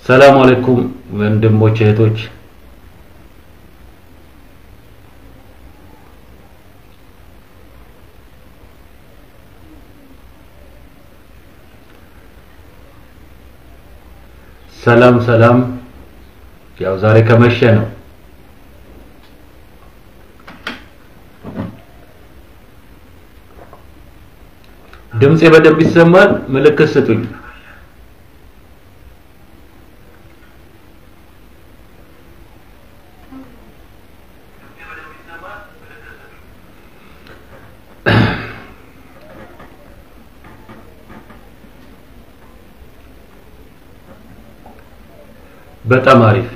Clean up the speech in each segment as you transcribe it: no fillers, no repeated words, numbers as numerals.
ሰላም አለይኩም ወንድሞች እህቶች ሰላም ያው ዛሬ ከመሸ ነው ድምጼ በደንብ ይሰማል ምልክት ስጡኝ በጣም አሪፍ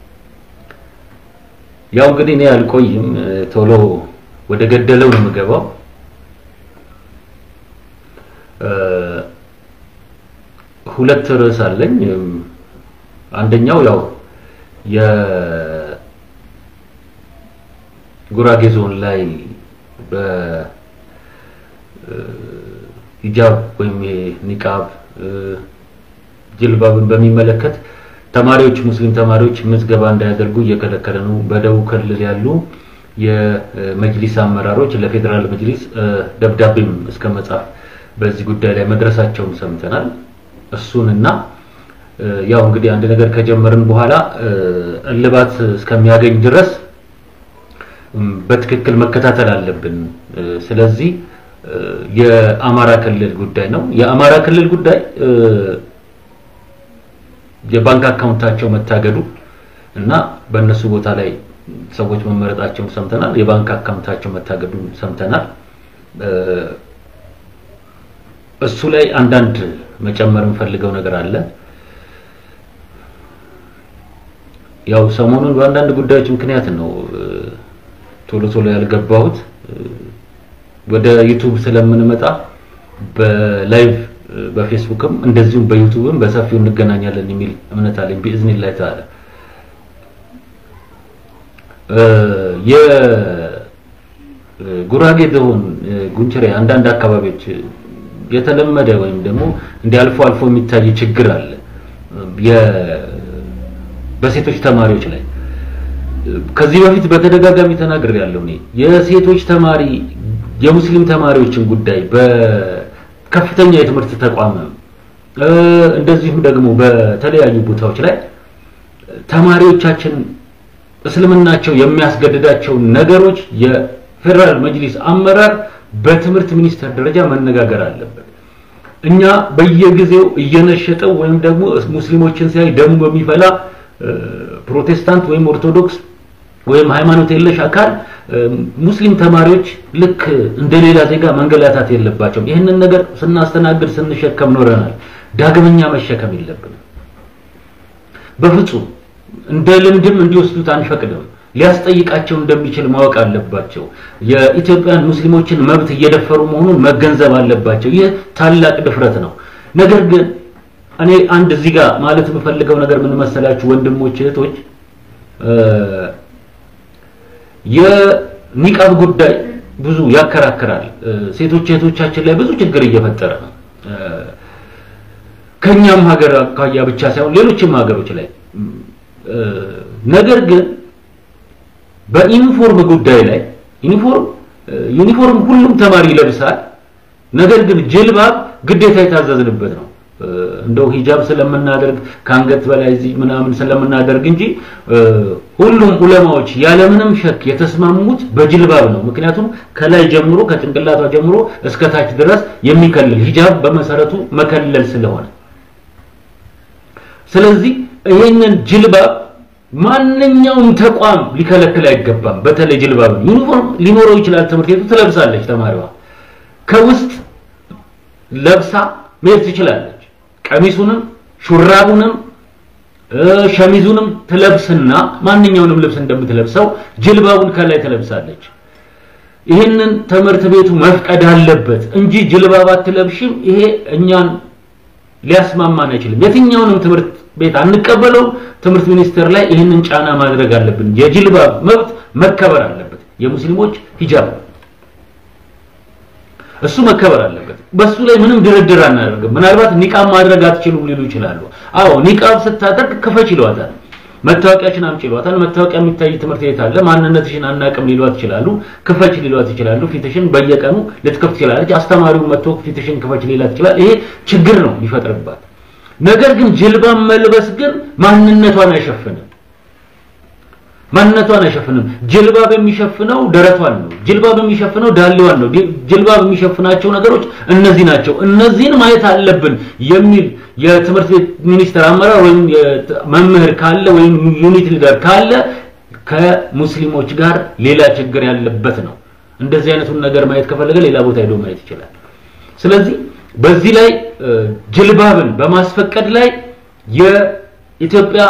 ያው እንግዲህ እኔ አልቆይም ቶሎ ወደ ገደለው ነው የምገባው ሁለት ርዕስ አለኝ አንደኛው ያው የጉራጌ ዞን ላይ በሂጃብ ወይም ኒቃብ ጅልባብን በሚመለከት ተማሪዎች ሙስሊም ተማሪዎች ምዝገባ እንዳያደርጉ እየከለከለ ነው በደቡብ ክልል ያሉ የመጅሊስ አመራሮች ለፌደራል መጅሊስ ደብዳቤም እስከ መጻፍ በዚህ ጉዳይ ላይ መድረሳቸውን ሰምተናል እሱንና ያው እንግዲህ አንድ ነገር ከጀመርን በኋላ እልባት እስከሚያገኝ ድረስ በትክክል መከታተል አለብን ስለዚህ የአማራ ክልል ጉዳይ ነው የአማራ ክልል ጉዳይ የባንክ አካውንታቸው መታገዱ እና በእነሱ ቦታ ላይ ሰዎች መመረጣቸውን ሰምተናል የባንክ አካውንታቸው መታገዱ ሰምተናል እሱ ላይ አንዳንድ መጨመር እንፈልገው ነገር አለ ያው ሰሞኑን በአንዳንድ ጉዳዮች ምክንያት ነው ቶሎ ያልገባሁት ወደ ዩቲዩብ ስለምንመጣ በላይቭ በፌስቡክም እንደዚሁም በዩቲዩብም በሰፊው እንገናኛለን የሚል እምነት አለኝ በእዝኒላህ ተዓላ የጉራጌ ዞን ጉንቸሬ አንዳንድ አካባቢዎች የተለመደ ወይም ደግሞ እንደ አልፎ የሚታይ ችግር አለ በሴቶች ተማሪዎች ላይ ከዚህ በፊት በተደጋጋሚ ተናግሬያለሁ እኔ የሴቶች ተማሪ የሙስሊም ተማሪዎችን ጉዳይ በከፍተኛ የትምህርት ተቋም እንደዚሁም ደግሞ በተለያዩ ቦታዎች ላይ ተማሪዎቻችን እስልምናቸው የሚያስገድዳቸው ነገሮች የፌደራል መጅሊስ አመራር በትምህርት ሚኒስቴር ደረጃ መነጋገር አለበት እኛ በየጊዜው እየነሸጠው ወይም ደግሞ ሙስሊሞችን ሲያይ ደሙ በሚፈላ ፕሮቴስታንት ወይም ኦርቶዶክስ ወይም ሃይማኖት የለሽ አካል ሙስሊም ተማሪዎች ልክ እንደሌላ ዜጋ መንገላታት የለባቸውም ይሄንን ነገር ስናስተናግድ ስንሸከም ኖረናል ዳግመኛ መሸከም የለብንም በፍጹም እንደ ልምድም እንዲወስዱት አንፈቅድም ሊያስጠይቃቸው እንደሚችል ማወቅ አለባቸው የኢትዮጵያን ሙስሊሞችን መብት እየደፈሩ መሆኑን መገንዘብ አለባቸው ይህ ታላቅ ድፍረት ነው ነገር ግን እኔ አንድ እዚህ ጋር ማለት የምፈልገው ነገር ምን መሰላችሁ ወንድሞች እህቶች የኒቃብ ጉዳይ ብዙ ያከራከራል ሴቶች እህቶቻችን ላይ ብዙ ችግር እየፈጠረ ነው ከኛም ሀገር አካያ ብቻ ሳይሆን ሌሎችም ሀገሮች ላይ ነገር ግን በዩኒፎርም ጉዳይ ላይ ዩኒፎርም ሁሉም ተማሪ ይለብሳል ነገር ግን ጅልባብ ግዴታ የታዘዝንበት ነው እንደው ሂጃብ ስለምናደርግ ካንገት በላይ እዚህ ምናምን ስለምናደርግ እንጂ ሁሉም ዑለማዎች ያለምንም ሸክ የተስማሙት በጅልባብ ነው ምክንያቱም ከላይ ጀምሮ ከጭንቅላቷ ጀምሮ እስከ ታች ድረስ የሚከልል ሂጃብ በመሰረቱ መከለል ስለሆነ ስለዚህ ይሄንን ጅልባብ ማንኛውም ተቋም ሊከለክል አይገባም በተለይ ጅልባብ ዩኒፎርም ሊኖረው ይችላል ትምህርት ቤቱ ትለብሳለች ተማሪዋ ከውስጥ ለብሳ መሄድ ትችላለች ቀሚሱንም ሹራቡንም ሸሚዙንም ትለብስና ማንኛውንም ልብስ እንደምትለብሰው ጅልባቡን ከላይ ትለብሳለች ይሄንን ትምህርት ቤቱ መፍቀድ አለበት እንጂ ጅልባብ አትለብሽም ይሄ እኛን ሊያስማማን አይችልም የትኛውንም ትምህርት ቤት አንቀበለው ትምህርት ሚኒስቴር ላይ ይሄንን ጫና ማድረግ አለብን የጅልባብ መብት መከበር አለበት የሙስሊሞች ሂጃብ እሱ መከበር አለበት በሱ ላይ ምንም ድርድር አናደርግም ምናልባት ኒቃብ ማድረግ አትችሉም ሊሉ ይችላሉ አዎ ኒቃብ ስታደርግ ክፈች ይሏታል መታወቂያችን አምጪ ይሏታል መታወቂያ የሚታይ ትምህርት ቤት አለ ማንነትሽን አናቅም ሊሏት ይችላሉ ክፈች ሊሏት ይችላሉ ፊትሽን በየቀኑ ልትከፍት ይችላልች አስተማሪው መጥቶ ፊትሽን ክፈች ሊላት ይችላል ይሄ ችግር ነው ሊፈጥርባት ነገር ግን ጅልባብ መልበስ ግን ማንነቷን አይሸፍንም ጅልባብ የሚሸፍነው ደረቷን ነው ጅልባብ የሚሸፍነው ዳሌዋን ነው ጅልባብ የሚሸፍናቸው ነገሮች እነዚህ ናቸው እነዚህን ማየት አለብን የሚል የትምህርት ቤት ሚኒስትር አመራር ወይም መምህር ካለ ወይም ዩኒት ሊደር ካለ ከሙስሊሞች ጋር ሌላ ችግር ያለበት ነው እንደዚህ አይነቱን ነገር ማየት ከፈለገ ሌላ ቦታ ሄዶ ማየት ይችላል ስለዚህ በዚህ ላይ ጅልባብን በማስፈቀድ ላይ የኢትዮጵያ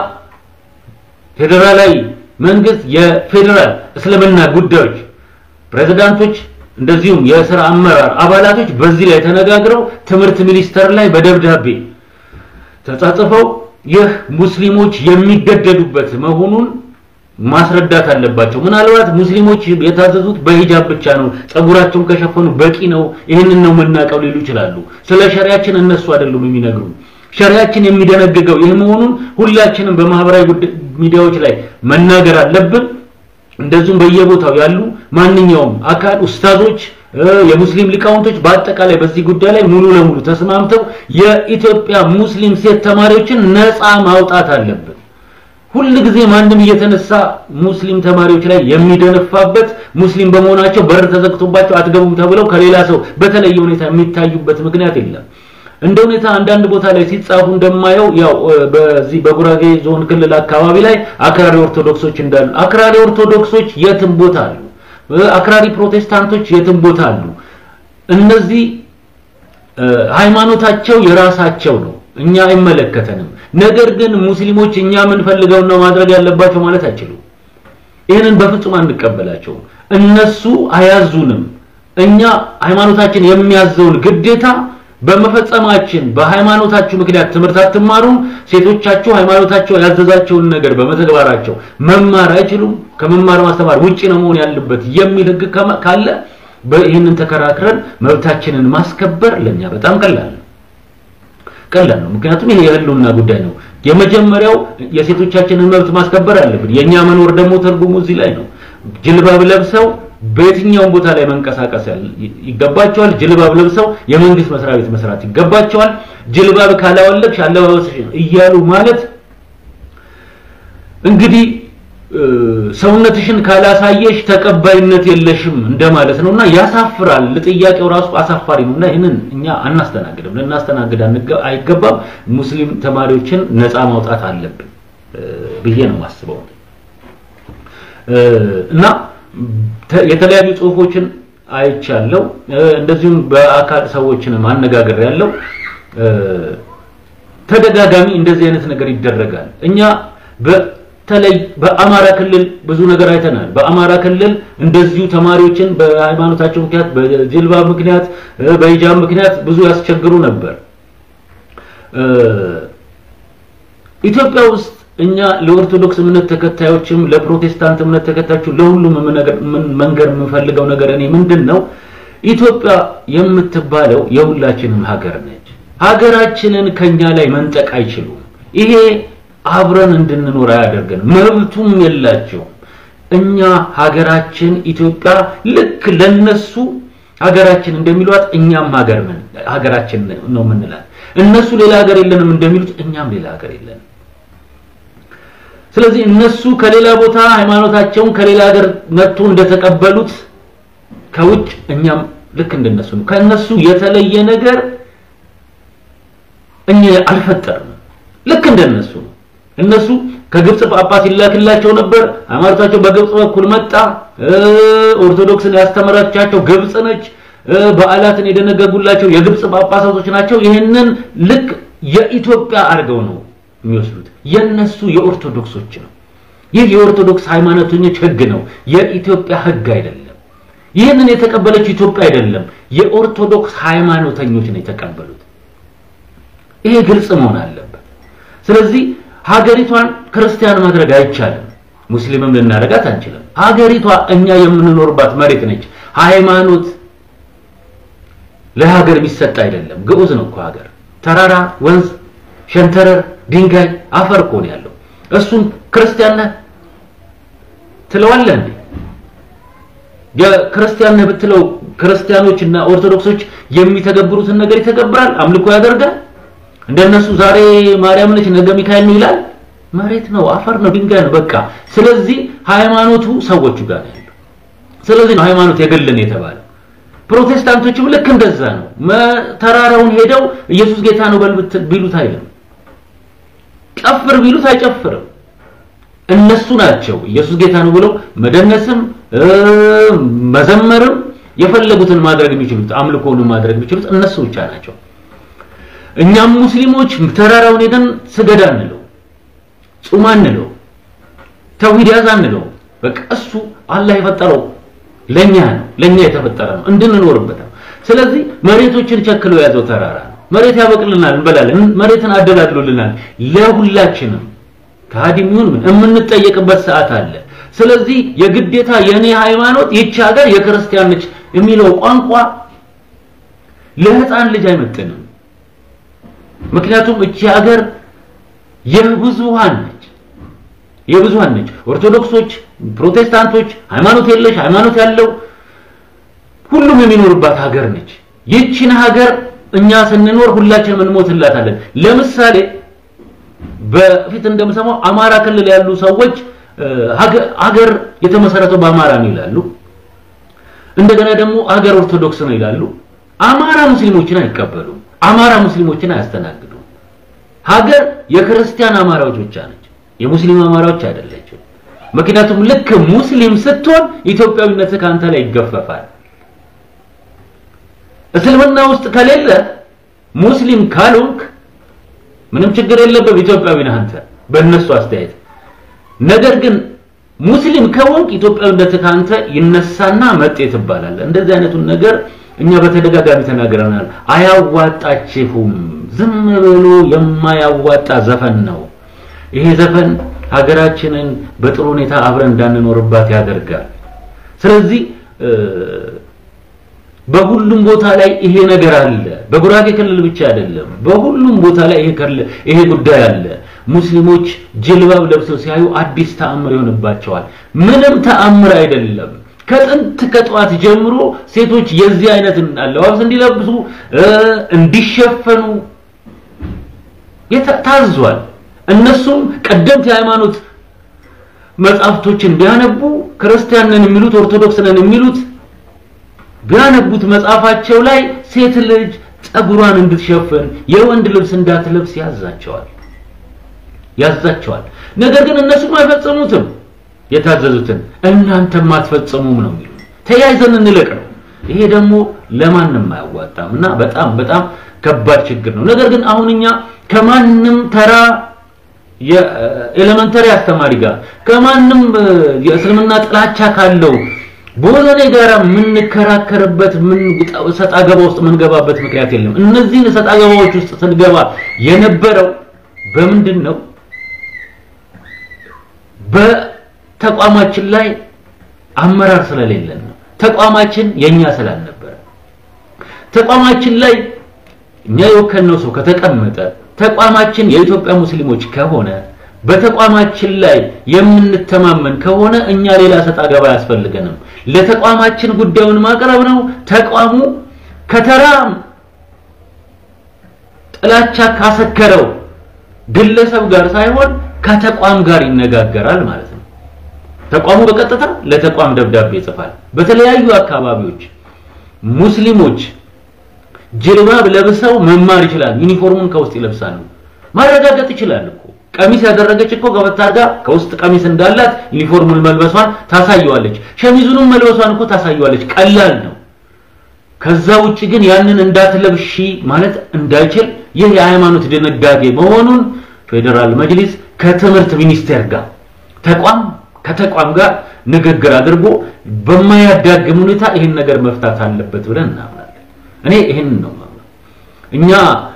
ፌደራላዊ መንግስት የፌደራል እስልምና ጉዳዮች ፕሬዝዳንቶች እንደዚሁም የሥራ አመራር አባላቶች በዚህ ላይ ተነጋግረው ትምህርት ሚኒስተር ላይ በደብዳቤ ተጻጽፈው ይህ ሙስሊሞች የሚገደዱበት መሆኑን ማስረዳት አለባቸው ምናልባት ሙስሊሞች የታዘዙት በሂጃብ ብቻ ነው ጸጉራቸውን ከሸፈኑ በቂ ነው ይሄንን ነው መናቀው ሊሉ ይችላሉ ስለ ሸሪዓችን እነሱ አይደሉም የሚነግሩ ሸሪዓችን የሚደነግገው ይሄ መሆኑን ሁላችንም በማህበራዊ ሚዲያዎች ላይ መናገር አለብን እንደዚሁም በየቦታው ያሉ ማንኛውም አካል ኡስታዞች የሙስሊም ሊቃውንቶች በአጠቃላይ በዚህ ጉዳይ ላይ ሙሉ ለሙሉ ተስማምተው የኢትዮጵያ ሙስሊም ሴት ተማሪዎችን ነፃ ማውጣት አለብን ሁሉ ጊዜ ማንንም እየተነሳ ሙስሊም ተማሪዎች ላይ የሚደነፋበት ሙስሊም በመሆናቸው በር ተዘግቶባቸው አትገቡም ተብለው ከሌላ ሰው በተለየ ሁኔታ የሚታዩበት ምክንያት የለም እንደ ሁኔታ አንዳንድ ቦታ ላይ ሲጻፉ እንደማየው ያው በዚህ በጉራጌ ዞን ክልል አካባቢ ላይ አክራሪ ኦርቶዶክሶች እንዳሉ አክራሪ ኦርቶዶክሶች የትም ቦታ አሉ አክራሪ ፕሮቴስታንቶች የትም ቦታ አሉ እነዚህ ሃይማኖታቸው የራሳቸው ነው እኛ አይመለከተንም ነገር ግን ሙስሊሞች እኛ ምን ፈልገው ነው ማድረግ ያለባቸው ማለት አይችሉም ይሄንን በፍጹም አንቀበላቸው እነሱ አያዙንም እኛ ሃይማኖታችን የሚያዘውን ግዴታ በመፈጸማችን በሃይማኖታችሁ ምክንያት ትምህርት አትማሩም ሴቶቻችሁ ሃይማኖታቸው ያዘዛቸውን ነገር በመተግበራቸው መማር አይችሉም ከመማር ማስተማር ውጪ ነው መሆን ያለበት የሚል ህግ ካለ በእህንን ተከራክረን መብታችንን ማስከበር ለኛ በጣም ቀላል ነው ምክንያቱም ይሄ የህልውና ጉዳይ ነው የመጀመሪያው የሴቶቻችንን መብት ማስከበር አለብን የኛ መኖር ደግሞ ተርጉሙ እዚህ ላይ ነው ጅልባብ ለብሰው በየትኛው ቦታ ላይ መንቀሳቀስ ይገባቸዋል ጅልባብ ለብሰው የመንግስት መስሪያ ቤት መስራት ይገባቸዋል ጅልባብ ካላወለቅሽ አለባበስሽ እያሉ ማለት እንግዲህ ሰውነትሽን ካላሳየሽ ተቀባይነት የለሽም እንደማለት ነውና ያሳፍራል ለጥያቄው ራሱ አሳፋሪ ነውና ይሄንን እኛ አናስተናግድም ለናስተናግድ አይገባም ሙስሊም ተማሪዎችን ነፃ ማውጣት አለብን ብዬ ነው ማስበው እና የተለያዩ ጽሁፎችን አይቻለው እንደዚሁም በአካል ሰዎችን ማነጋገር ያለው ተደጋጋሚ እንደዚህ አይነት ነገር ይደረጋል እኛ በተለይ በአማራ ክልል ብዙ ነገር አይተናል በአማራ ክልል እንደዚሁ ተማሪዎችን በሃይማኖታቸው ምክንያት በጅልባብ ምክንያት በሂጃብ ምክንያት ብዙ ያስቸግሩ ነበር ኢትዮጵያ ውስጥ እኛ ለኦርቶዶክስ እምነት ተከታዮችም ለፕሮቴስታንት እምነት ተከታዮች ለሁሉም መንገር የምፈልገው ነገር እኔ ምንድነው ኢትዮጵያ የምትባለው የሁላችንም ሀገር ነች ሀገራችንን ከኛ ላይ መንጠቅ አይችሉም ይሄ አብረን እንድንኖር ያደርገን መብቱም የላቸው እኛ ሀገራችን ኢትዮጵያ ልክ ለነሱ ሀገራችን እንደሚሏት እኛም ሀገራችን ነው ምንላት እነሱ ሌላ ሀገር የለንም እንደሚሉት እኛም ሌላ ሀገር የለንም ስለዚህ እነሱ ከሌላ ቦታ ሃይማኖታቸውን ከሌላ ሀገር መጥቶ እንደተቀበሉት ከውጭ እኛም ልክ እንደነሱ ነው ከነሱ የተለየ ነገር እኛ አልፈጠርም ልክ እንደነሱ እነሱ ከግብጽ ጳጳስ ይላክላቸው ነበር ሃይማኖታቸው በግብጽ በኩል መጣ ኦርቶዶክስን ያስተምራቻቸው ግብጽ ነች በዓላትን የደነገጉላቸው የግብጽ ጳጳሳቶች ናቸው ይሄንን ልክ የኢትዮጵያ አርገው ነው የሚወስዱት የነሱ የኦርቶዶክሶች ነው ይህ የኦርቶዶክስ ሃይማኖተኞች ህግ ነው የኢትዮጵያ ህግ አይደለም ይሄንን የተቀበለች ኢትዮጵያ አይደለም የኦርቶዶክስ ሃይማኖተኞች ነው የተቀበሉት ይሄ ግልጽ መሆን አለበት ስለዚህ ሀገሪቷን ክርስቲያን ማድረግ አይቻልም ሙስሊምም ልናረጋት አንችልም ሀገሪቷ እኛ የምንኖርባት መሬት ነች ሃይማኖት ለሀገር የሚሰጥ አይደለም ግዑዝ ነው እኮ ሀገር ተራራ ወንዝ ሸንተረር ድንጋይ አፈር እኮ ነው ያለው እሱን ክርስቲያን ነህ ትለዋለህ እንዴ የክርስቲያን ነህ ብትለው ክርስቲያኖችና ኦርቶዶክሶች የሚተገብሩትን ነገር ይተገብራል አምልኮ ያደርጋል እንደነሱ ዛሬ ማርያም ነች ነገ ሚካኤል ነው ይላል መሬት ነው አፈር ነው ድንጋይ ነው በቃ ስለዚህ ሃይማኖቱ ሰዎቹ ጋር ነው ያለው ስለዚህ ነው ሃይማኖት የግልን የተባለው ፕሮቴስታንቶችም ልክ እንደዛ ነው ተራራውን ሄደው ኢየሱስ ጌታ ነው ቢሉት አይደለም ጨፍር ቢሉት አይጨፍርም እነሱ ናቸው ኢየሱስ ጌታ ነው ብለው መደነስም መዘመርም የፈለጉትን ማድረግ የሚችሉት አምልኮውን ማድረግ የሚችሉት እነሱ ብቻ ናቸው እኛም ሙስሊሞች ተራራውን ሄደን ስገድ አንለው ጾም አንለው ተውሂድ ያዝ አንለው በቃ እሱ አላህ የፈጠረው ለኛ የተፈጠረ ነው እንድንኖርበት ስለዚህ መሬቶችን ቸክለው ያዘው ተራራ ነው መሬት ያበቅልናል እንበላለን መሬትን አደላድሎልናል ለሁላችንም ታዲሚውን ምን የምንጠየቅበት ሰዓት አለ ስለዚህ የግዴታ የኔ ሃይማኖት ይቻ ሀገር የክርስቲያን ነች የሚለው ቋንቋ ለህፃን ልጅ አይመጥንም ምክንያቱም እቺ ሀገር የብዙሃን ነች ኦርቶዶክሶች ፕሮቴስታንቶች ሃይማኖት የለሽ ሃይማኖት ያለው ሁሉም የሚኖርባት ሀገር ነች ይቺን ሀገር እኛ ስንኖር ሁላችንም እንሞትላታለን ለምሳሌ በፊት እንደምሰማው አማራ ክልል ያሉ ሰዎች ሀገር የተመሰረተው በአማራ ነው ይላሉ እንደገና ደግሞ ሀገር ኦርቶዶክስ ነው ይላሉ አማራ ሙስሊሞችን አይቀበሉ አማራ ሙስሊሞችን አያስተናግዱ ሀገር የክርስቲያን አማራዎች ብቻ ነች የሙስሊም አማራዎች አይደለችም ምክንያቱም ልክ ሙስሊም ስትሆን ኢትዮጵያዊነት ካንተ ላይ ይገፈፋል እስልምና ውስጥ ከሌለ ሙስሊም ካልሆንክ ምንም ችግር የለበም ኢትዮጵያዊ ነህ አንተ በእነሱ አስተያየት ነገር ግን ሙስሊም ከሆንክ ኢትዮጵያዊነት ካንተ ይነሳና መጤ ትባላል እንደዚህ አይነቱን ነገር እኛ በተደጋጋሚ ተናግረናል አያዋጣችሁም ዝም ብሎ የማያዋጣ ዘፈን ነው ይሄ ዘፈን ሀገራችንን በጥሩ ሁኔታ አብረን እንዳንኖርባት ያደርጋል ስለዚህ በሁሉም ቦታ ላይ ይሄ ነገር አለ በጉራጌ ክልል ብቻ አይደለም በሁሉም ቦታ ላይ ይሄ ጉዳይ አለ ሙስሊሞች ጅልባብ ለብሰው ሲያዩ አዲስ ተአምር ይሆንባቸዋል ምንም ተአምር አይደለም ከጥንት ከጧት ጀምሮ ሴቶች የዚህ አይነት አለባበስ እንዲለብሱ እንዲሸፈኑ ታዟል እነሱም ቀደምት የሃይማኖት መጻፍቶችን ቢያነቡ ክርስቲያንን የሚሉት ኦርቶዶክስንን የሚሉት ቢያነቡት መጻፋቸው ላይ ሴት ልጅ ጸጉሯን እንድትሸፍን የወንድ ልብስ እንዳትለብስ ያዛቸዋል ነገር ግን እነሱ ማይፈጸሙትም የታዘዙትን እናንተም ማትፈጸሙም ነው የሚሉት ተያይዘን እንለቅ ነው ይሄ ደግሞ ለማንንም አያዋጣምና በጣም ከባድ ችግር ነው ነገር ግን አሁንኛ ከማንንም ተራ የኤሌመንተሪ አስተማሪ ጋር ከማንንም የእስልምና ጥላቻ ካለው ቦዘኔ ጋራ ምን ከራከርበት ምን ሰጣገባ ውስጥ ምን ገባበት ምክንያት የለም እነዚህን ሰጣገባዎች ውስጥ ስንገባ የነበረው በምንድነው በተቋማችን ላይ አመራር ስለሌለን ነው ተቋማችን የኛ ስላልነበረ ተቋማችን ላይ እኛ የወከልነው ሰው ከተቀመጠ ተቋማችን የኢትዮጵያ ሙስሊሞች ከሆነ በተቋማችን ላይ የምንተማመን ከሆነ እኛ ሌላ ሰጣገባ ያስፈልገንም ለተቋማችን ጉዳዩን ማቅረብ ነው ተቋሙ ከተራም ጥላቻ ካሰከረው ግለሰብ ጋር ሳይሆን ከተቋም ጋር ይነጋገራል ማለት ነው ተቋሙ በቀጥታ ለተቋም ደብዳቤ ይጽፋል በተለያዩ አካባቢዎች ሙስሊሞች ጅልባብ ለብሰው መማር ይችላል ዩኒፎርሙን ከውስጥ ይለብሳሉ ማረጋገጥ ይችላል እኮ ቀሚስ ያደረገች እኮ ገበታርጋ ከውስጥ ቀሚስ እንዳላት ዩኒፎርሙን መልበሷን ታሳየዋለች ሸሚዙንም መልበሷን እኮ ታሳየዋለች ቀላል ነው ከዛ ውጪ ግን ያንን እንዳትለብሺ ማለት እንዳይችል ይህ የሃይማኖት ድንጋጌ መሆኑን ፌደራል መጅሊስ ከትምህርት ሚኒስቴር ጋር ከተቋም ጋር ንግግር አድርጎ በማያዳግም ሁኔታ ይሄን ነገር መፍታት አለበት ብለን እናምናለን እኔ ይሄን ነው ማለት እኛ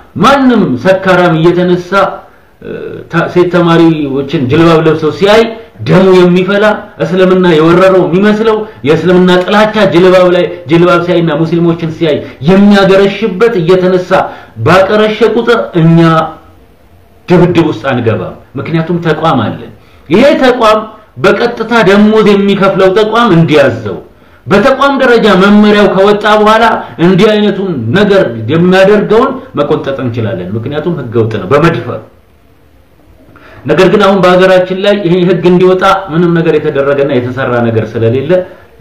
ማንንም ሰካራም እየተነሳ ሴት ተማሪዎችን ጅልባብ ለብሰው ሲያይ ደሙ የሚፈላ እስልምና የወረረው የሚመስለው የእስልምና ጥላቻ ጅልባብ ሲያይና ሙስሊሞችን ሲያይ የሚያገረሽበት እየተነሳ ባቀረሸ ቁጥር እኛ ድብድብ ውስጥ አንገባም ምክንያቱም ተቋም አለ ይሄ ተቋም በቀጥታ ደሞዝ የሚከፍለው ተቋም እንዲያዘው በተቋም ደረጃ መመሪያው ከወጣ በኋላ እንዲህ አይነቱን ነገር የሚያደርገውን መቆንጠጥ እንችላለን ምክንያቱም ህገወጥ ነው በመድፈር ነገር ግን አሁን በአገራችን ላይ ይሄ ህግ እንዲወጣ ምንም ነገር የተደረገና የተሰራ ነገር ስለሌለ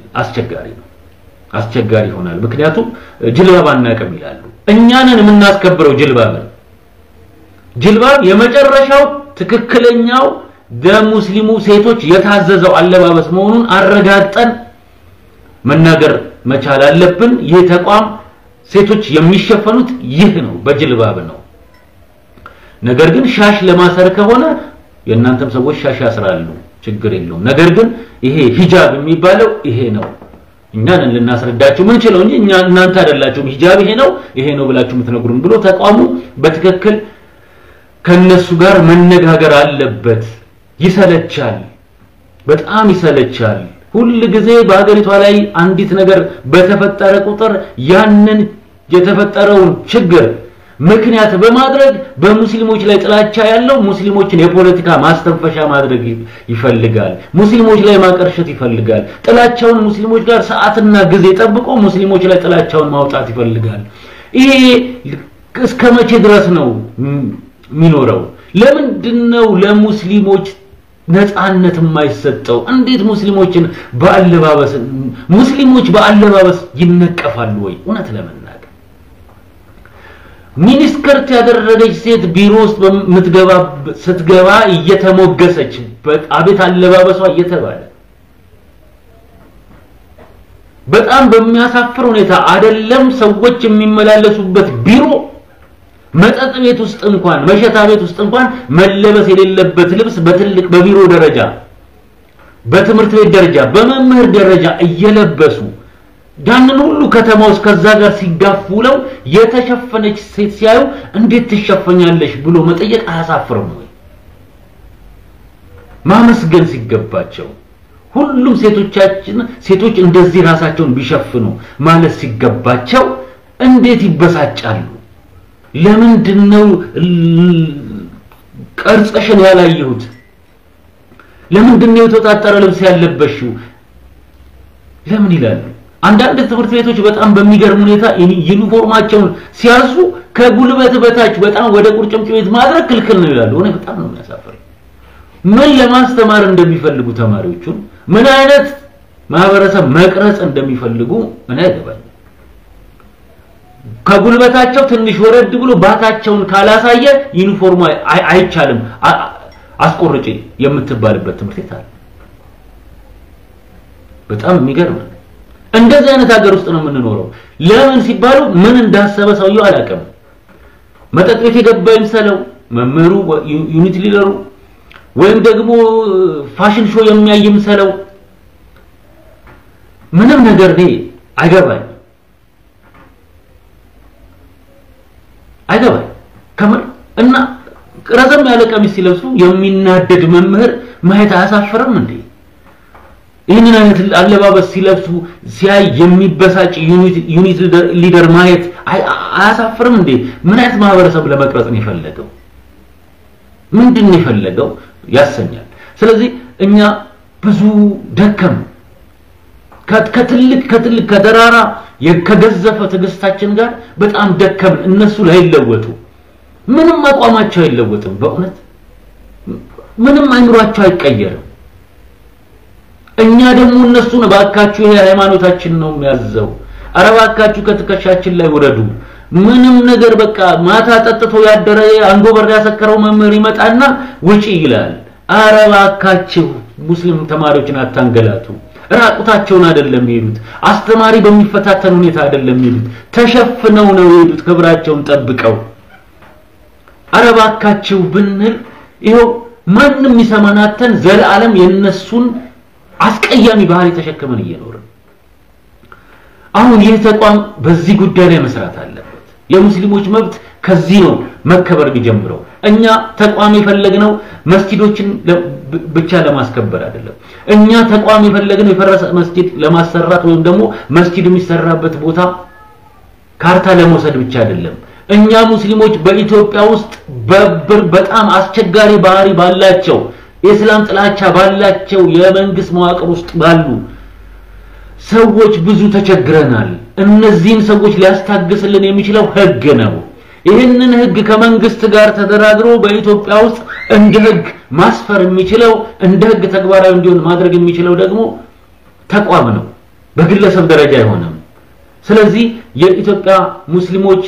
አስቸጋሪ ሆናል ምክንያቱም ጅልባብ አናቀም ይላሉ እኛንን የምናስከብረው ጅልባብ የመጨረሻው ትክክለኛው ለሙስሊሙ ሴቶች የታዘዘው አለባበስ መሆኑን አረጋግጠን መናገር መቻል አለብን ይሄ ተቋም ሴቶች የሚሸፈኑት ይህ ነው በጅልባብ ነው ነገር ግን ሻሽ ለማሰር ከሆነ የእናንተም ሰዎች ሻሽ ያስራሉ ችግር የለውም ነገር ግን ይሄ ሂጃብ የሚባለው ይሄ ነው እኛን ልናስረዳችሁ ምን ችለው እንጂ እናንተ አይደላችሁም ሂጃብ ይሄ ነው ብላችሁ የምትነግሩን ብሎ ተቋሙ በትክክል ከነሱ ጋር መነጋገር አለበት ይሰለቻል በጣም ይሰለቻል ሁሉ ጊዜ በአገሪቷ ላይ አንዲት ነገር በተፈጠረ ቁጥር ያንን የተፈጠረውን ችግር ምክንያት በማድረግ በሙስሊሞች ላይ ጥላቻ ያለው ሙስሊሞችን የፖለቲካ ማስተንፈሻ ማድረግ ይፈልጋል ሙስሊሞች ላይ ማቀርሸት ይፈልጋል ጥላቻውን ሙስሊሞች ጋር ሰዓትና ጊዜ ጠብቆ ሙስሊሞች ላይ ጥላቻውን ማውጣት ይፈልጋል ይሄ እስከመቼ ድረስ ነው ሚኖረው ለምንድነው ለሙስሊሞች ነፃነት የማይሰጠው እንዴት ሙስሊሞች በአለባበስ ይነቀፋሉ ወይ እውነት ለመናገር ሚኒስከርት ያደረገች ሴት ቢሮ ውስጥ ስትገባ እየተሞገሰች አቤት አለባበሷ እየተባለ በጣም በሚያሳፍር ሁኔታ አይደለም ሰዎች የሚመላለሱበት ቢሮ መጠጥ ቤት ውስጥ እንኳን መሸታ ቤት ውስጥ እንኳን መለበስ የሌለበት ልብስ በትልቅ በቢሮ ደረጃ በትምህርት ቤት ደረጃ በመምህር ደረጃ እየለበሱ ዳንን ሁሉ ከተማው እስከዛ ጋር ሲጋፉለው የተሸፈነች ሴት ሲያዩ እንዴት ትሸፈኛለሽ ብሎ መጠየቅ አያሳፍርም ወይ ማመስገን ሲገባቸው ሁሉም ሴቶች እንደዚህ ራሳቸውን ቢሸፍኑ ማለት ሲገባቸው እንዴት ይበሳጫሉ ለምንድነው ቀርጸሽን ያላየሁት ለምንድነው የተጣጣረ ልብስ ያለበሽው ለምን ይላሉ አንዳንድ ትምህርት ቤቶች በጣም በሚገርም ሁኔታ ዩኒፎርማቸውን ሲያዙ ከጉልበት በታች በጣም ወደ ቁርጭምጭሚት ማድረግ ክልክል ነው ይላሉ እኔ በጣም ነው የሚያሳፍረኝ ምን ለማስተማር እንደሚፈልጉ ተማሪዎቹን ምን አይነት ማህበረሰብ መቅረጽ እንደሚፈልጉ እኔ አይገባኝ ከጉልበታቸው ትንሽ ወረድ ብሎ ባታቸውን ካላሳየ ዩኒፎርሙ አይቻልም አስቆርጪ የምትባልበት ትምህርት ቤት አለ በጣም የሚገርም እንደዚህ አይነት ሀገር ውስጥ ነው የምንኖረው ለምን ሲባሉ ምን እንዳሰበ ሰውየው አላቀም መጠጥ ቤት የገባ ይምሰለው መምህሩ ዩኒት ሊደሩ ወይም ደግሞ ፋሽን ሾው የሚያይምሰለው ምንም ነገር ነው አይገባኝ ከመር እና ረዘም ያለ ቀሚስ ሲለብሱ የሚናደድ መምህር ማየት አያሳፍርም እንዴ ይሄንን አይነት አለባበስ ሲለብሱ ሲያይ የሚበሳጭ ዩኒት ሊደር ማየት አያሳፍርም እንዴ ምን አይነት ማህበረሰብ ለመቅረጽ ነው የፈለገው ምንድነው የፈለገው ያሰኛል ስለዚህ እኛ ብዙ ደከም ከትልቅ ከተራራ የከገዘፈ ትግስታችን ጋር በጣም ደከም እነሱ ላይ ለወጡ ምንም አቋማቸው አይለወጥም በእውነት ምንም አይምሯቸው አይቀየርም እኛ ደግሞ እነሱን ባካችሁ ይሄ ሃይማኖታችን ነው የሚያዘው አረባካችሁ ከትከሻችን ላይ ወረዱ ምንም ነገር በቃ ማታ ጠጥቶ ያደረ አንጎበር ያሰከረው መምህር ይመጣና ውጪ ይላል አረባካችሁ ሙስሊም ተማሪዎችን አታንገላቱ ራቁታቸውን አይደለም ይሉት አስተማሪ በሚፈታተን ሁኔታ አይደለም ይሉት ተሸፍነው ነው ይሉት ክብራቸውን ጠብቀው አረባካችሁ ብንል ይሄው ማንንም ይሰማናተን ዘላለም የነሱን አስቀያሚ ባህሪ ተሸክመን እየኖርን አሁን ይህ ተቋም በዚህ ጉዳይ ላይ መስራት አለበት የሙስሊሞች መብት ከዚህ ነው መከበር ቢጀምረው እኛ ተቋም የፈለግነው መስጊዶችን ብቻ ለማስከበር አይደለም እኛ ተቋም የፈለግነው የፈረሰ መስጊድ ለማሰራት ወይም ደግሞ መስጊድ የሚሰራበት ቦታ ካርታ ለመውሰድ ብቻ አይደለም እኛ ሙስሊሞች በኢትዮጵያ ውስጥ በጣም አስቸጋሪ ባህሪ ባላቸው የእስላም ጥላቻ ባላቸው የመንግስት መዋቅር ውስጥ ባሉ ሰዎች ብዙ ተቸግረናል እነዚህን ሰዎች ሊያስታግስልን የሚችለው ህግ ነው ይሄንን ህግ ከመንግስት ጋር ተደራድሮ በኢትዮጵያ ውስጥ እንደ ህግ ማስፈር የሚችለው እንደ ህግ ተግባራዊ እንዲሆን ማድረግ የሚችለው ደግሞ ተቋም ነው በግለሰብ ደረጃ አይሆንም ስለዚህ የኢትዮጵያ ሙስሊሞች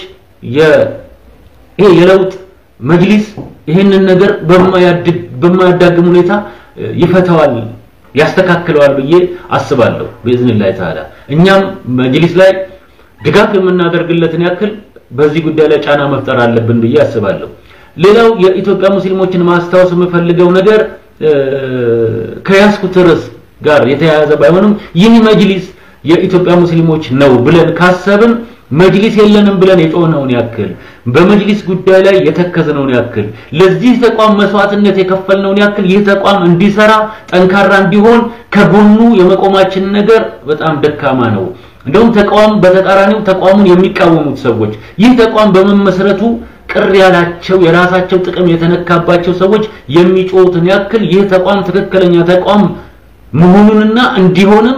የለውጥ መጅሊስ ይሄንን ነገር በማያዳግም ሁኔታ ይፈታዋል ያስተካክለዋል ብዬ አስባለሁ በእዝንላህ ተዓላ እኛም መጅሊስ ላይ ድጋፍ የምናደርግለትን ያክል በዚህ ጉዳይ ላይ ጫና መፍጠር አለብን ብዬ አስባለሁ ሌላው የኢትዮጵያ ሙስሊሞችን ማስተዋወስ የምፈልገው ነገር ከያስኩት ርዕስ ጋር የተያያዘ ባይሆንም ይህ መጅሊስ የኢትዮጵያ ሙስሊሞች ነው ብለን ካሰብን መጅሊስ የለንም ብለን የጮህነውን ያክል በመጅሊስ ጉዳይ ላይ የተከዘነውን ያክል ለዚህ ተቋም መስዋዕትነት የከፈልነውን ያክል ይህ ተቋም እንዲሰራ ጠንካራ እንዲሆን ከጎኑ የመቆማችን ነገር በጣም ደካማ ነው እንደውም ተቋም በተቃራኒው ተቋሙን የሚቃወሙት ሰዎች ይህ ተቋም በመመስረቱ ቅር ያላቸው የራሳቸው ጥቅም የተነካባቸው ሰዎች የሚጮሁትን ያክል ይህ ተቋም ትክክለኛ ተቋም መሆኑንና እንዲሆንም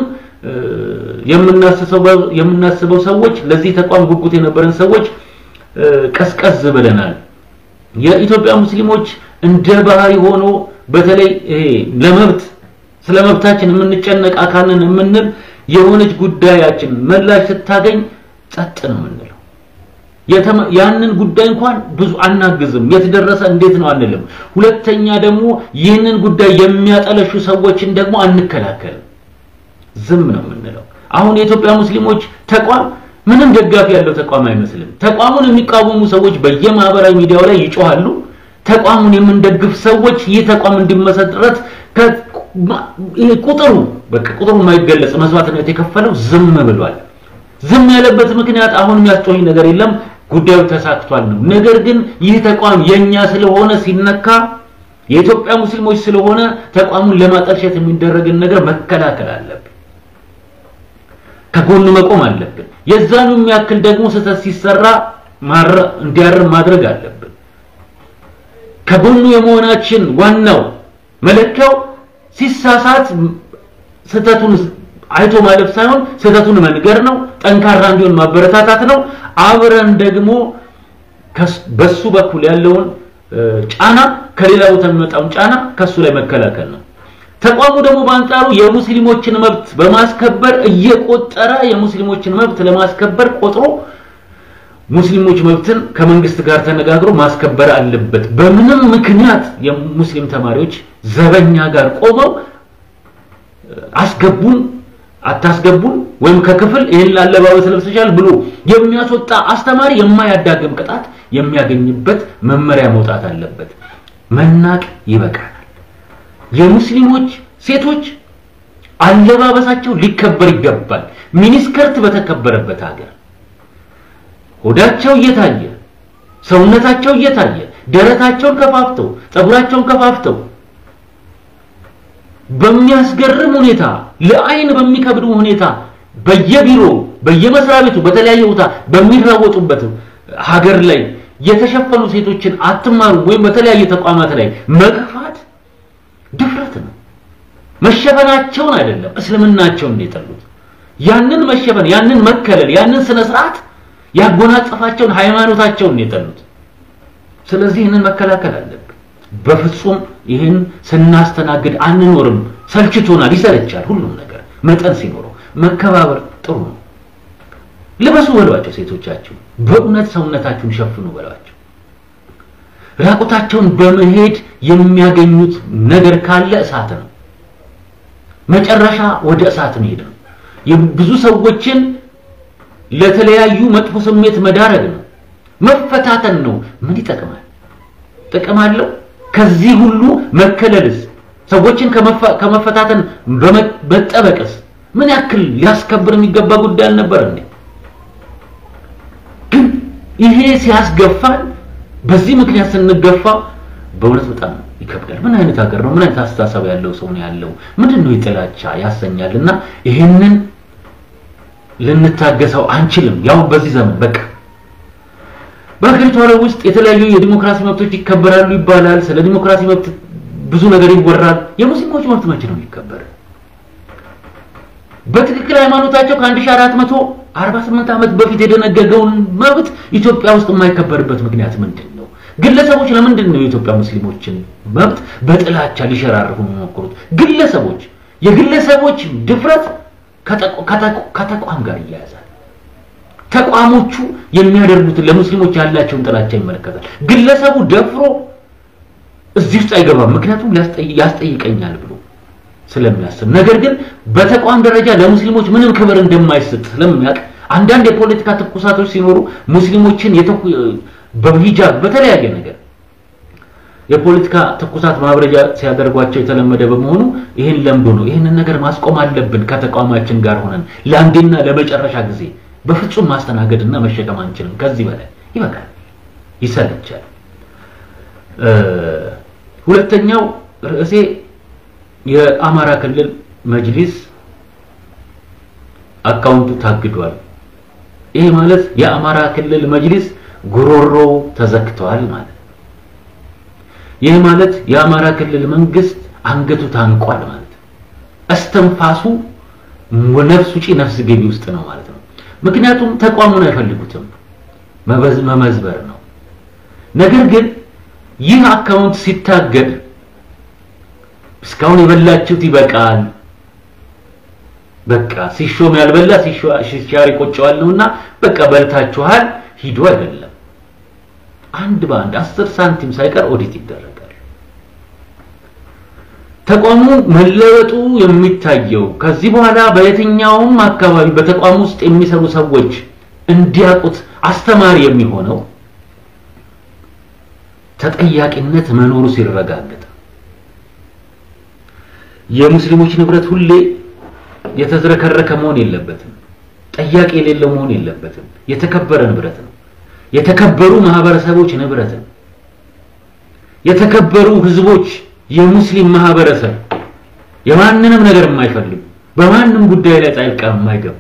የምናስበው ሰዎች ለዚህ ተቋም ጉጉት የነበረን ሰዎች ቀስቀስ ብለናል የኢትዮጵያ ሙስሊሞች እንደ ባህሪ ሆኖ በተለይ ለመብት ስለመብታችን የምንጨነቅ አካልን የምንል የሆነች ጉዳያችን መላሽ ስታገኝ ጸጥ ነው የምንለው ያንን ጉዳይ እንኳን ብዙ አናግዝም የተደረሰ እንዴት ነው አንልም ሁለተኛ ደግሞ ይህንን ጉዳይ የሚያጠለሹ ሰዎችን ደግሞ አንከላከልም ዝም ነው የምንለው አሁን የኢትዮጵያ ሙስሊሞች ተቋም ምንም ደጋፊ ያለው ተቋም አይመስልም ተቋሙን የሚቃወሙ ሰዎች በየማህበራዊ ሚዲያው ላይ ይጮሃሉ ተቋሙን የምንደግፍ ሰዎች ይህ ተቋም እንዲመሰረት ቁጥሩ ቁጥሩ የማይገለጽ መስዋዕትነት የከፈለው ዝም ብሏል ዝም ያለበት ምክንያት አሁን የሚያስጮህ ነገር የለም ጉዳዩ ተሳክቷል ነው ነገር ግን ይህ ተቋም የኛ ስለሆነ ሲነካ የኢትዮጵያ ሙስሊሞች ስለሆነ ተቋሙን ለማጠልሸት የሚደረግን ነገር መከላከል አለብን ከጎኑ መቆም አለብን የዛኑ የሚያክል ደግሞ ስህተት ሲሰራ እንዲያርም ማድረግ አለብን ከጎኑ የመሆናችን ዋናው መለኪያው ሲሳሳት ስህተቱን አይቶ ማለፍ ሳይሆን ስህተቱን መንገር ነው ጠንካራ እንዲሆን ማበረታታት ነው አብረን ደግሞ በሱ በኩል ያለውን ጫና ከሌላው ተመጣጣው ጫና ከሱ ላይ መከላከል ነው ተቋሙ ደግሞ ባንጣሩ የሙስሊሞችን መብት በማስከበር እየቆጠረ የሙስሊሞችን መብት ለማስከበር ቆጥሮ ሙስሊሞች መብትን ከመንግስት ጋር ተነጋግሮ ማስከበር አለበት በምንም ምክንያት የሙስሊም ተማሪዎች ዘበኛ ጋር ቆመው አስገቡን አታስገቡን ወይም ከክፍል ይሄን ላለባበስ ለብሰሻል ብሎ የሚያስወጣ አስተማሪ የማያዳግም ቅጣት የሚያገኝበት መመሪያ መውጣት አለበት መናቅ ይበቃል የሙስሊሞች ሴቶች አለባበሳቸው ሊከበር ይገባል ሚኒስከርት በተከበረበት ሀገር ሆዳቸው እየታየ ሰውነታቸው እየታየ ደረታቸውን ከፋፍተው ጸጉራቸውን ከፋፍተው በሚያስገርም ሁኔታ ለአይን በሚከብዱ ሁኔታ በየቢሮ በየመስሪያ ቤቱ በተለያየ ቦታ በሚራወጡበት ሀገር ላይ የተሸፈኑ ሴቶችን አትማሩ ወይም በተለያየ ተቋማት ላይ መግፋት ድፍረት ነው መሸፈናቸውን አይደለም እስልምናቸውን እንደጠሉት ያንን መሸፈን ያንን መከለል ያንን ስነ ስርዓት ያጎናጸፋቸውን ሃይማኖታቸውን እንደጠሉት ስለዚህ ይህንን መከላከል አለብን በፍጹም ይህን ስናስተናግድ አንኖርም ሰልችቶናል ይሰለቻል ሁሉም ነገር መጠን ሲኖረው መከባበር ጥሩ ነው ልበሱ በሏቸው ሴቶቻችሁ በእውነት ሰውነታችሁን ሸፍኑ በሏቸው ራቁታቸውን በመሄድ የሚያገኙት ነገር ካለ እሳት ነው መጨረሻ ወደ እሳት መሄድ ነው የብዙ ሰዎችን ለተለያዩ መጥፎ ስሜት መዳረግ ነው መፈታተን ነው ምን ይጠቅማል ጥቅም አለው ከዚህ ሁሉ መከለልስ ሰዎችን ከመፈታተን በመጠበቅስ ምን ያክል ሊያስከብር የሚገባ ጉዳይ ነበር እንዴ ግን ይሄ ሲያስገፋን በዚህ ምክንያት ስንገፋ በእውነት በጣም ይከብዳል ምን አይነት ሀገር ነው ምን አይነት አስተሳሰብ ያለው ሰው ነው ያለው ምንድነው ይጥላቻ ያሰኛልና ይሄንን ልንታገሰው አንችልም ያው በዚህ ዘመን በቃ በሀገሪቷ ውስጥ የተለያዩ የዲሞክራሲ መብቶች ይከበራሉ ይባላል ስለ ዲሞክራሲ መብት ብዙ ነገር ይወራል የሙስሊሞች መብት መቼ ነው የሚከበረው በትክክል ሃይማኖታቸው ከ1448 ዓመት በፊት የደነገገውን መብት ኢትዮጵያ ውስጥ የማይከበርበት ምክንያት ምንድነው ግለሰቦች ለምንድን ነው የኢትዮጵያ ሙስሊሞችን መብት በጥላቻ ሊሸራርፉ የሚሞክሩት ግለሰቦች የግለሰቦች ድፍረት ከተቋም ጋር ይያያዛል ተቋሞቹ የሚያደርጉት ለሙስሊሞች ያላቸውን ጥላቻ ይመለከታል ግለሰቡ ደፍሮ እዚህ ውስጥ አይገባም ምክንያቱም ያስጠይቀኛል ብሎ ስለሚያስብ ነገር ግን በተቋም ደረጃ ለሙስሊሞች ምንም ክብር እንደማይሰጥ ስለሚያውቅ አንዳንድ የፖለቲካ ተኩሳቶች ሲኖሩ ሙስሊሞችን በሂጃብ በተለያየ ነገር የፖለቲካ ተኩሳት ማብረጃ ሲያደርጓቸው የተለመደ በመሆኑ ይሄን ለምዶ ነው ይሄንን ነገር ማስቆም አለብን ከተቋማችን ጋር ሆነን ለአንዴና ለመጨረሻ ጊዜ በፍጹም ማስተናገድና መሸከም አንችልም ከዚህ በላይ ይበቃል ይሰለቻል ሁለተኛው ርዕሴ የአማራ ክልል መጅሊስ አካውንቱ ታግዷል ይሄ ማለት የአማራ ክልል መጅሊስ ጉሮሮ ተዘክቷል ማለት ይሄ ማለት የአማራ ክልል መንግስት አንገቱ ታንቋል ማለት አስተንፋሱ ነፍስ ውጪ ነፍስ ገቢ ውስጥ ነው ማለት ነው ምክንያቱም ተቋሙን አይፈልጉትም መመዝበር ነው ነገር ግን ይህ አካውንት ሲታገድ እስካሁን የበላችሁት ይበቃል በቃ ሲሾም ያልበላ ሲሻር ይቆጨዋል ነውና በቃ በልታችኋል ሂዱ አይደለም አንድ ባንድ 10 ሳንቲም ሳይቀር ኦዲት ይደረጋል ተቋሙ መለወጡ የሚታየው ከዚህ በኋላ በየትኛውም አካባቢ በተቋሙ ውስጥ የሚሰሩ ሰዎች እንዲያቁት አስተማሪ የሚሆነው ተጠያቂነት መኖሩ ሲረጋገጥ የሙስሊሞች ንብረት ሁሌ የተዝረከረከ መሆን የለበትም ጠያቂ የሌለው መሆን የለበትም የተከበረ ንብረት ነው የተከበሩ ማህበረሰቦች ንብረት ነው የተከበሩ ህዝቦች የሙስሊም ማህበረሰብ የማንንም ነገር የማይፈልጉ በማንንም ጉዳይ ላይ ጣልቃ የማይገቡ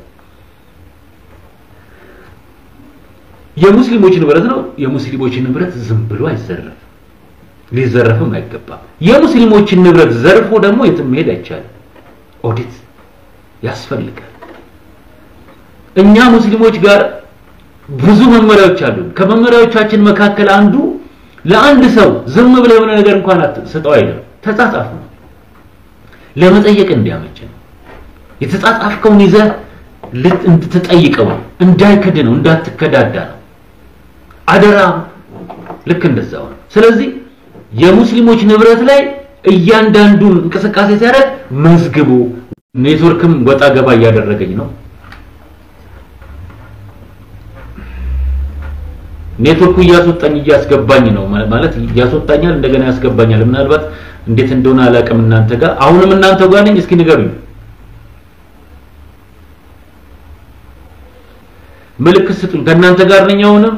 የሙስሊሞች ንብረት ነው የሙስሊሞች ንብረት ዝም ብሎ አይዘረፍ ሊዘረፍም አይገባም የሙስሊሞች ንብረት ዘርፎ ደግሞ የትም መሄድ አይቻልም ኦዲት ያስፈልጋል እኛ ሙስሊሞች ጋር ብዙ መመሪያዎች አሉ ከመመሪያዎቻችን መካከል አንዱ ለአንድ ሰው ዝም ብለ የሆነ ነገር እንኳን አትሰጠው አይደለም ተጻጻፍ ነው ለመጠየቅ እንዲያመች ነው የተጻጻፍከውን ይዘህ ልትጠይቀው እንዳይከድ ነው እንዳትከዳዳ ነው አደራ ልክ እንደዛው ነው ስለዚህ የሙስሊሞች ንብረት ላይ እያንዳንዱን እንቅስቃሴ ሲያደርግ መዝግቡ ኔትወርክም ወጣ ገባ ያደረገኝ ነው ኔትወርኩ ያስወጣኝ ነው ማለት ያስወጣኛል እንደገና ያስገባኛል ምናልባት እንዴት እንደሆነ አላቀም እናንተ ጋር አሁንም እናንተ ጋር ነኝ እስኪ ንገሩኝ ምልክት ስጡኝ ከእናንተ ጋር ነኝ አሁንም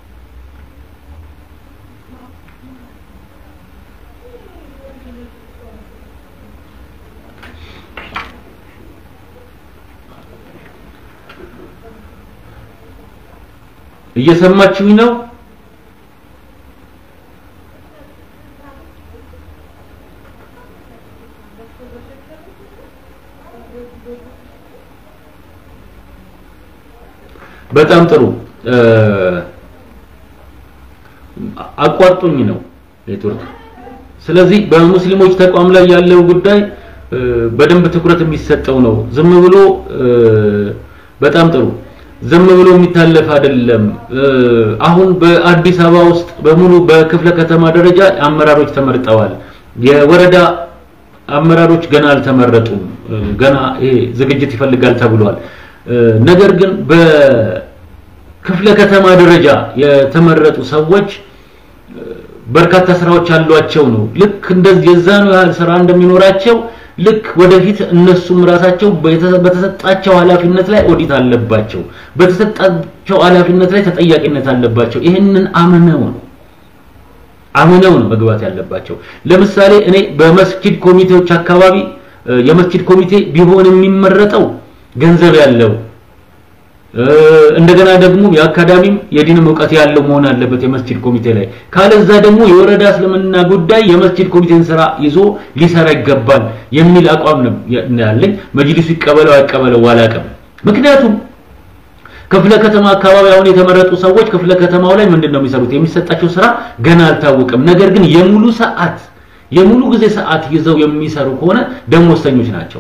እየሰማችሁኝ ነው በጣም ጥሩ አቋርጡኝ ነው ኔትወርክ ስለዚህ በሙስሊሞች ተቋም ላይ ያለው ጉዳይ በደንብ ትኩረት የሚሰጠው ነው ዝም ብሎ በጣም ጥሩ ዝም ብሎ የሚታለፍ አይደለም አሁን በአዲስ አበባ ውስጥ በሙሉ በክፍለ ከተማ ደረጃ አመራሮች ተመርጠዋል የወረዳ አመራሮች ገና አልተመረጡም ገና ዝግጅት ይፈልጋል ተብሏል ነገር ግን በክፍለ ከተማ ደረጃ የተመረጡ ሰዎች በርካታ ስራዎች አሏቸው ነው ልክ እንደዚህ የዛኑ ያህል ስራ እንደሚኖራቸው ልክ ወደፊት እነሱም ራሳቸው በተሰጣቸው ኃላፊነት ላይ ኦዲት አለባቸው በተሰጣቸው ኃላፊነት ላይ ተጠያቂነት አለባቸው ይሄንን አመነው ነው አምነው ነው መግባት ያለባቸው ለምሳሌ እኔ በመስጊድ ኮሚቴዎች አካባቢ የመስጊድ ኮሚቴ ቢሆን የሚመረጠው ገንዘብ ያለው እንደገና ደግሞ የአካዳሚም የዲን ዕውቀት ያለው መሆን አለበት የመስጊድ ኮሚቴ ላይ ካለዛ ደግሞ የወረዳ እስልምና ጉዳይ የመስጊድ ኮሚቴን ስራ ይዞ ሊሰራ ይገባል የሚል አቋም ነው ያለኝ መጅሊሱ ይቀበለው አይቀበለው ዋላቀም ምክንያቱም ክፍለ ከተማ አካባቢ አሁን የተመረጡ ሰዎች ክፍለ ከተማው ላይ ምንድነው የሚሰሩት የሚሰጣቸው ስራ ገና አልታወቀም ነገር ግን የሙሉ ጊዜ ሰዓት ይዘው የሚሰሩ ከሆነ ደሞዝተኞች ናቸው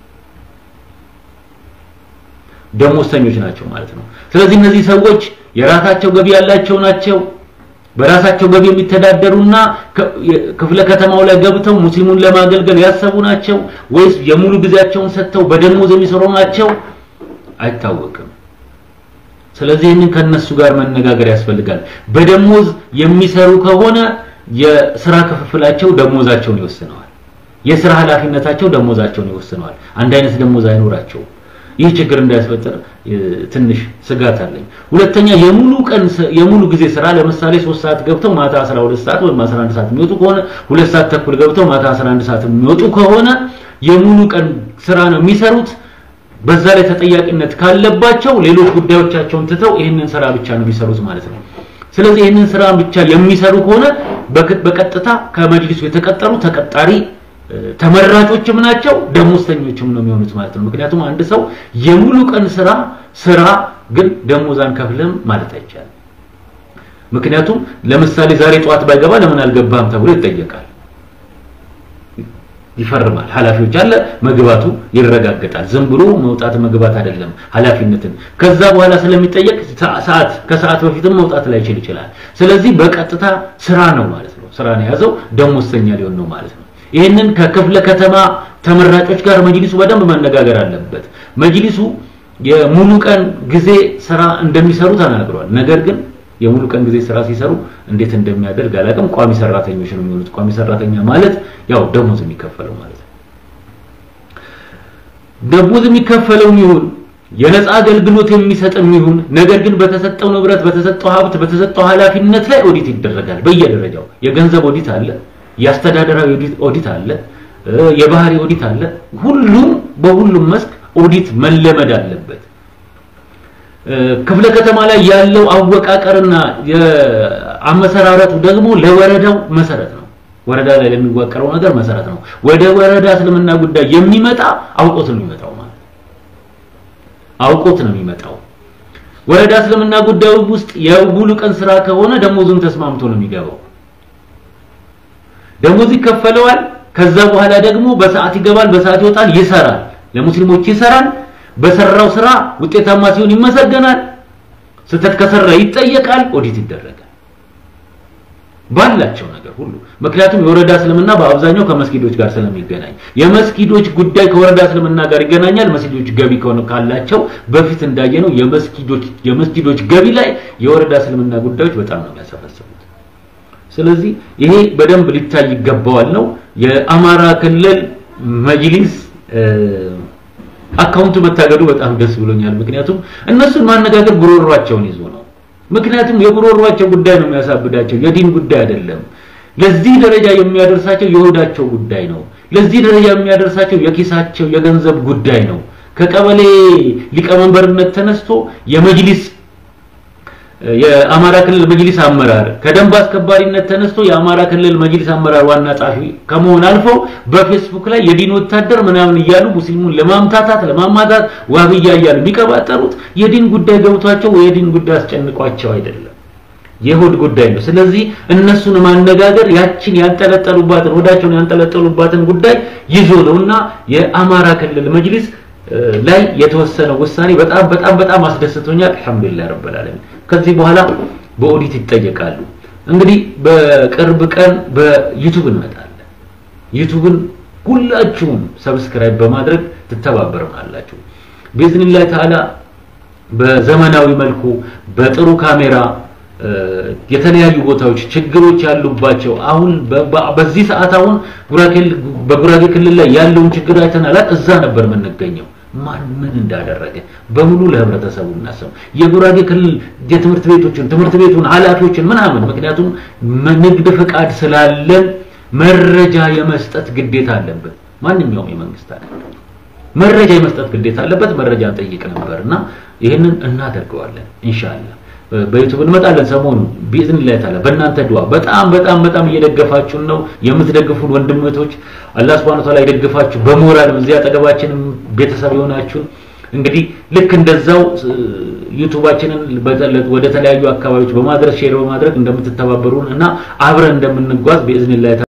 ማለት ነው ስለዚህ እነዚህ ሰዎች የራሳቸው ገቢ ያላቸው ናቸው በራሳቸው ገቢ የሚተዳደሩና ክፍለ ከተማው ላይ ገብተው ሙስሊሙን ለማገልገል ያሰቡ ናቸው ወይስ የሙሉ ጊዜያቸውን ሰጥተው በደሞዝ የሚሰሩ ናቸው አይታወቅም ስለዚህ እነን ከነሱ ጋር መነጋገር ያስፈልጋል በደሞዝ የሚሰሩ ከሆነ የሥራ ክፍፍላቸው ደሞዛቸውን ይወስነዋል የሥራ ኃላፊነታቸው ደሞዛቸውን ይወስነዋል አንድ አይነት ደሞዝ አይኖራቸው ይህ ችግር እንዳያስፈጠር ትንሽ ስጋት አለኝ ሁለተኛ የሙሉ ጊዜ ስራ ለምሳሌ 3 ሰዓት ገብተው ማታ 12 ሰዓት ወይ 11 ሰዓት የሚወጡ ከሆነ 2 ሰዓት ተኩል ገብተው ማታ 11 ሰዓት የሚወጡ ከሆነ የሙሉ ቀን ስራ ነው የሚሰሩት በዛ ላይ ተጠያቂነት ካለባቸው ሌሎች ጉዳዮቻቸውን ትተው ይሄንን ስራ ብቻ ነው የሚሰሩት ማለት ነው ስለዚህ ይሄንን ስራ ብቻ የሚሰሩ ከሆነ በቀጥታ ከመጅሊሱ የተቀጠሩ ተቀጣሪ ተመራጮችም ናቸው ደሞዝተኞችም ነው የሚሆኑት ማለት ነው ምክንያቱም አንድ ሰው የሙሉ ቀን ስራ ግን ደሞዛን ከፍለም ማለት አይቻልም ምክንያቱም ለምሳሌ ዛሬ ጧት ባይገባ ለምን አልገባም ተብሎ ይጠየቃል ይፈርማል ሐላፊዎች አለ መግባቱ ይረጋገጣል ዝም ብሎ መውጣት መግባት አይደለም ሐላፊነትን ከዛ በኋላ ስለሚጠየቅ ከሰዓት በፊትም መውጣት ላይ ይችላል ስለዚህ በቀጥታ ስራ ነው ማለት ነው ስራ ነው ያዘው ደሞዝተኛ ሊሆን ነው ማለት ነው ይሄንን ከክፍለ ከተማ ተመራጮች ጋር መጅሊሱ በደንብ መነጋገር አለበት መጅሊሱ የሙሉ ቀን ጊዜ ስራ እንደሚሰሩ ተናግሯል ነገር ግን የሙሉ ቀን ጊዜ ስራ ሲሰሩ እንዴት እንደሚያደርግ አላቀም ቋሚ ሰራተኞች ነው የሚሆኑት ቋሚ ሰራተኛ ማለት ያው ደሞዝ የሚከፈለው ማለት ነው ደሞዝ የሚከፈለው ይሁን የነፃ አገልግሎት የሚሰጥም ይሁን ነገር ግን በተሰጠው ንብረት በተሰጠው ሀብት በተሰጠው ኃላፊነት ላይ ኦዲት ይደረጋል በየደረጃው የገንዘብ ኦዲት አለ ያስተዳደራዊ ኦዲት አለ የባህሪ ኦዲት አለ በሁሉም መስክ ኦዲት መለመድ አለበት ክፍለ ከተማ ላይ ያለው አወቃቀርና የአመሰራረቱ ደግሞ ለወረዳው መሰረት ነው ወረዳ ላይ ለሚዋቀረው ነገር መሰረት ነው ወደ ወረዳ እስልምና ጉዳይ የሚመጣ አውቆት ነው የሚመጣው ማለት አውቆት ነው የሚመጣው ወረዳ እስልምና ጉዳዩ ውስጥ የሙሉ ቀን ስራ ከሆነ ደሞዙን ተስማምቶ ነው የሚገባው ደሞዝ ይከፈለዋል ከዛ በኋላ ደግሞ በሰዓት ይገባል በሰዓት ይወጣል ይሰራል ለሙስሊሞች ይሰራል በሰራው ስራ ውጤታማ ሲሆን ይመሰገናል ስተት ከሰራ ይጠየቃል ኦዲት ይደረጋል ባላቸው ነገር ሁሉ ምክንያቱም የወረዳ እስልምና በአብዛኛው ከመስጊዶች ጋር ስለሚገናኝ የመስጊዶች ጉዳይ ከወረዳ እስልምና ጋር ይገናኛል መስጊዶች ገቢ ካላቸው በፊት እንዳየነው የመስጊዶች ገቢ ላይ የወረዳ እስልምና ጉዳዮች በጣም ነው የሚያሰፈስቡት ስለዚህ ይሄ በደንብ ሊታይ ይገባዋል ነው የአማራ ክልል መጅሊስ አካውንቱ መታገዱ በጣም ደስ ብሎኛል ምክንያቱም እነሱን ማነጋገር ጉሮሮአቸውን ይዞ ነው ምክንያቱም የጉሮሮአቸው ጉዳይ ነው የሚያሳብዳቸው የዲን ጉዳይ አይደለም ለዚህ ደረጃ የሚያደርሳቸው የሆዳቸው ጉዳይ ነው ለዚህ ደረጃ የሚያደርሳቸው የኪሳቸው የገንዘብ ጉዳይ ነው ከቀበሌ ሊቀመንበርነት ተነስቶ የመጅሊስ የአማራ ክልል መጅሊስ አመራር ከደንብ አስከባሪነት ተነስቶ የአማራ ክልል መጅሊስ አመራር ዋና ጻፊ ከመሆን አልፎ በፌስቡክ ላይ የዲን ወታደር ምናምን ይያሉ ሙስሊሙን ለማምታታት ለማማታት ዋብያ ይያሉ ቢቀባጠሩት የዲን ጉዳይ ገብቷቸው የዲን ጉዳይ አስጨንቋቸው አይደለም የሆድ ጉዳይ ነው ስለዚህ እነሱን ማነጋገር ያችን ያንጠለጠሉባትን ወዳቸውን ያንጠለጠሉባትን ጉዳይ ይዞ ነውና የአማራ ክልል መጅሊስ ላይ የተወሰነ ውሳኔ በጣም አስደስቶኛል አልহামዱሊላህ ረብል ዓለሚን ከዚህ በኋላ በኦዲት ይጠየቃሉ እንግዲህ በቅርብ ቀን በዩቲዩብ እንመጣለን ዩቲዩብን ሁላችሁም ሰብስክራይብ በማድረግ ትተባበሩናላችሁ በኢዝኒላህ ተዓላ በዘመናዊ መልኩ በጥሩ ካሜራ የተለያዩ ቦታዎች ችግሮች ያሉባቸው አሁን በዚህ ሰዓት አሁን በጉራጌ ክልል ላይ ያለውን ችግር አይተናል እዛ ነበር የምንገኘው ማን ምን እንዳደረገ በሙሉ ለህብረተሰቡ እናሰው የጉራጌ ክልል ትምህርት ቤቱን ኃላፊዎችን ምናምን ምክንያቱም ንግድ ፍቃድ ስላለን መረጃ የመስጠት ግዴታ አለበት ማንኛውም የመንግስት አካል መረጃ የመስጠት ግዴታ አለበት መረጃ ጠይቅ ነበርና ይሄንን እናደርገዋለን ኢንሻአላህ በዩቲዩብ እንመጣለን ሰሞኑን ቢዝነስ ታላ በእናንተ ዱዓ በጣም እየደገፋችሁ ነው የምትደግፉን ወንድሞች አላህ Subhanahu Wa Ta'ala ይደግፋችሁ በሞራል እዚያ አጠገባችን ቤተሰብ ይሆናችሁ እንግዲህ ልክ እንደዛው ዩቲዩባችንን ወደ ተለያዩ አካባቢዎች በማድረስ ሼር በማድረግ እንደምትተባበሩን እና አብረን እንደምንጓዝ ቢዝነስ